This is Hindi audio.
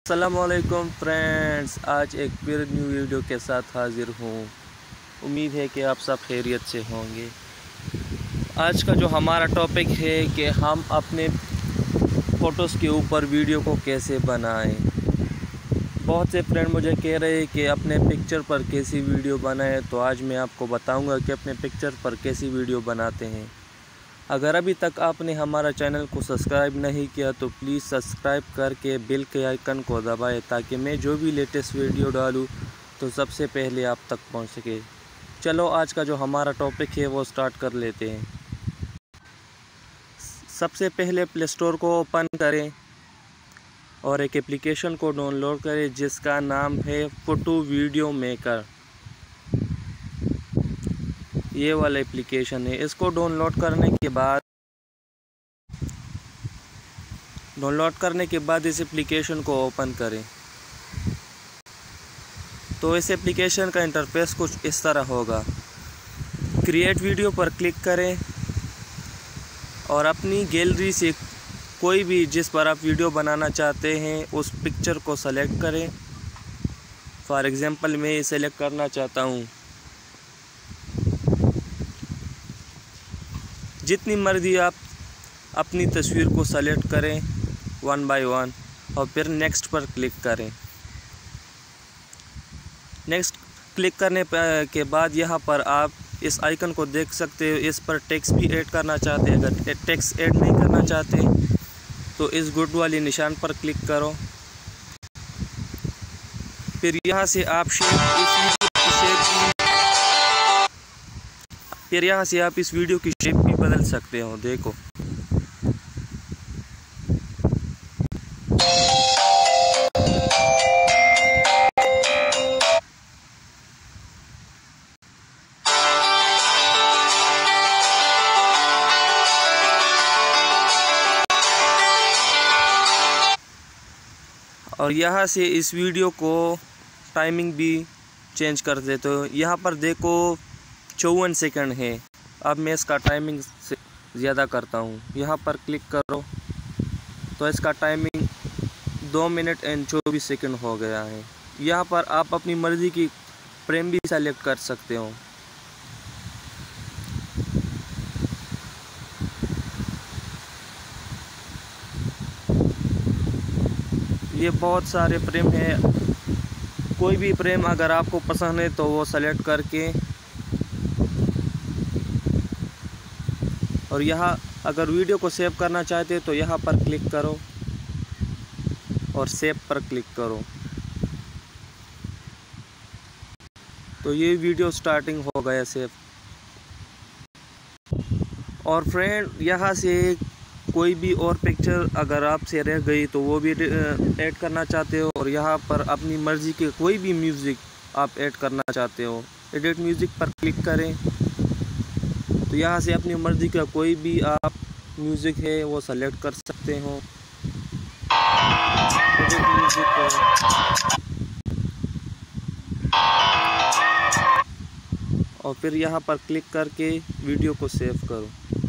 अस्सलामुअलैकुम फ्रेंड्स, आज एक फिर न्यू वीडियो के साथ हाज़िर हूँ। उम्मीद है कि आप सब खैरियत से होंगे। आज का जो हमारा टॉपिक है कि हम अपने फ़ोटोज़ के ऊपर वीडियो को कैसे बनाएं। बहुत से फ्रेंड मुझे कह रहे हैं कि अपने पिक्चर पर कैसी वीडियो बनाएं, तो आज मैं आपको बताऊंगा कि अपने पिक्चर पर कैसी वीडियो बनाते हैं। अगर अभी तक आपने हमारा चैनल को सब्सक्राइब नहीं किया तो प्लीज़ सब्सक्राइब करके बेल के आइकन को दबाएं, ताकि मैं जो भी लेटेस्ट वीडियो डालूं तो सबसे पहले आप तक पहुंच सके। चलो आज का जो हमारा टॉपिक है वो स्टार्ट कर लेते हैं। सबसे पहले प्ले स्टोर को ओपन करें और एक एप्लीकेशन को डाउनलोड करें जिसका नाम है फ़ोटो वीडियो मेकर। ये वाला एप्लीकेशन है। इसको डाउनलोड करने के बाद इस एप्लीकेशन को ओपन करें तो इस एप्लीकेशन का इंटरफेस कुछ इस तरह होगा। क्रिएट वीडियो पर क्लिक करें और अपनी गैलरी से कोई भी जिस पर आप वीडियो बनाना चाहते हैं उस पिक्चर को सेलेक्ट करें। फॉर एग्ज़ाम्पल मैं सेलेक्ट करना चाहता हूँ। जितनी मर्ज़ी आप अपनी तस्वीर को सेलेक्ट करें वन बाय वन और फिर नेक्स्ट पर क्लिक करें। नेक्स्ट क्लिक करने के बाद यहाँ पर आप इस आइकन को देख सकते हो। इस पर टेक्स्ट भी ऐड करना चाहते हैं। अगर टेक्स्ट ऐड नहीं करना चाहते तो इस गुड वाली निशान पर क्लिक करो। फिर यहाँ से आप इस वीडियो की शेप भी बदल सकते हो। देखो, और यहाँ से इस वीडियो को टाइमिंग भी चेंज कर देते हो। यहाँ पर देखो 54 सेकंड है। अब मैं इसका टाइमिंग से ज़्यादा करता हूँ। यहाँ पर क्लिक करो तो इसका टाइमिंग 2 मिनट एंड 24 सेकंड हो गया है। यहाँ पर आप अपनी मर्ज़ी की फ्रेम भी सेलेक्ट कर सकते हो। ये बहुत सारे फ्रेम है। कोई भी फ्रेम अगर आपको पसंद है तो वो सेलेक्ट करके और यहाँ अगर वीडियो को सेव करना चाहते तो यहाँ पर क्लिक करो और सेव पर क्लिक करो तो ये वीडियो स्टार्टिंग हो गया सेव। और फ्रेंड, यहाँ से कोई भी और पिक्चर अगर आपसे रह गई तो वो भी ऐड करना चाहते हो और यहाँ पर अपनी मर्ज़ी के कोई भी म्यूज़िक आप ऐड करना चाहते हो, एडिट म्यूज़िक पर क्लिक करें तो यहाँ से अपनी मर्ज़ी का कोई भी आप म्यूज़िक है वो सेलेक्ट कर सकते हो। एडिट म्यूज़िक और फिर यहाँ पर क्लिक करके वीडियो को सेव करो।